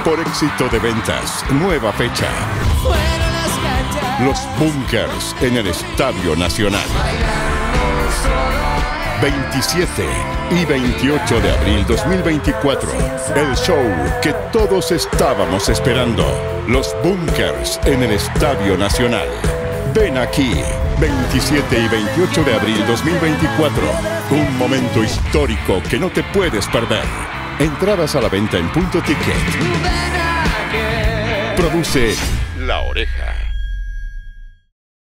Por éxito de ventas, nueva fecha. Los Bunkers en el Estadio Nacional. 27 y 28 de abril 2024. El show que todos estábamos esperando. Los Bunkers en el Estadio Nacional. Ven aquí, 27 y 28 de abril 2024. Un momento histórico que no te puedes perder. Entradas a la venta en Punto Ticket. Produce La Oreja.